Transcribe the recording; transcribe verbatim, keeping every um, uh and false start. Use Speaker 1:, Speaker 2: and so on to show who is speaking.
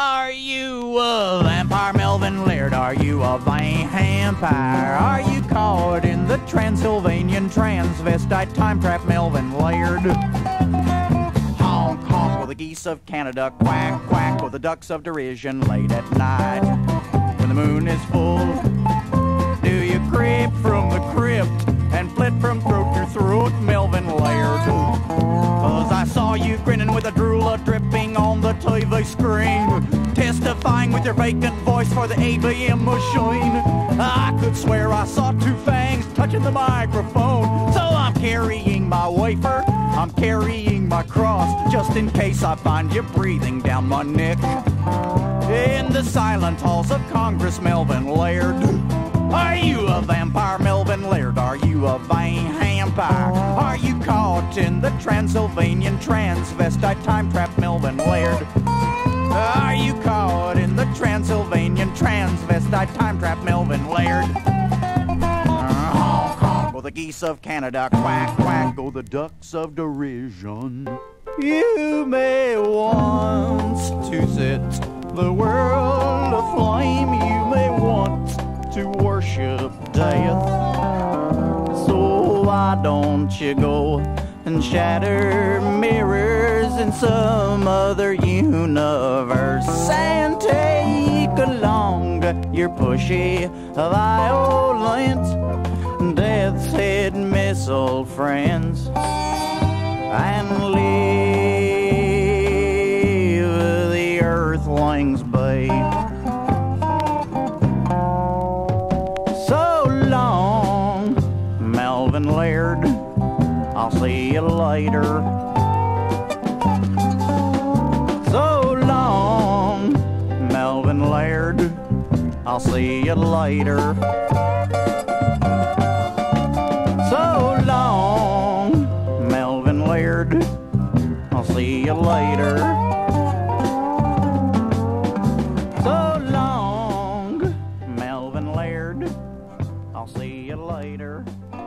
Speaker 1: Are you a vampire, Melvin Laird? Are you a vampire? Are you caught in the Transylvanian transvestite time trap, Melvin Laird? Honk, honk, with the geese of Canada, quack, quack, with the ducks of derision late at night. When the moon is full, do you creep from the crypt and flit from throat to throat, Melvin Laird? Cause I saw you grinning with a drool dripping on the T V screen, testifying with your vacant voice for the A V M machine. I could swear I saw two fangs touching the microphone. So I'm carrying my wafer, I'm carrying my cross, just in case I find you breathing down my neck in the silent halls of Congress, Melvin Laird. Are you a vampire, Melvin Laird? Are you a vampire? Are you caught in the Transylvanian transvestite time trap, Melvin Laird? Are you caught in the Transylvanian transvestite time trap, Melvin Laird? Honk, honk, go the geese of Canada, quack, quack, go the ducks of derision. You may want to set the world aflame, you may want to worship death. So why don't you go and shatter mirrors in some other universe and take along your pushy, violent, death's head missile friends and leave the earthlings be. So long, Melvin Laird, I'll see you later. So long, Melvin Laird, I'll see you later. So long, Melvin Laird, I'll see you later. So long, Melvin Laird, I'll see you later.